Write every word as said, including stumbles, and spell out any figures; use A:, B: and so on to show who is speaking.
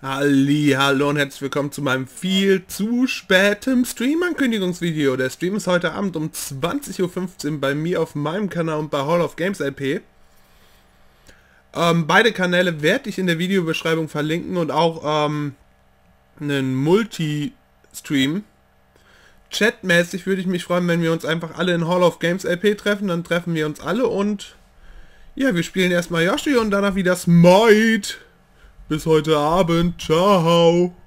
A: Halli, hallo und herzlich willkommen zu meinem viel zu spätem Stream-Ankündigungsvideo. Der Stream ist heute Abend um zwanzig Uhr fünfzehn bei mir auf meinem Kanal und bei Hall of Games L P. Ähm, beide Kanäle werde ich in der Videobeschreibung verlinken und auch ähm, einen Multi-Stream. Chatmäßig würde ich mich freuen, wenn wir uns einfach alle in Hall of Games L P treffen. Dann treffen wir uns alle und ja, wir spielen erstmal Yoshi und danach wieder Smite. Bis heute Abend. Ciao.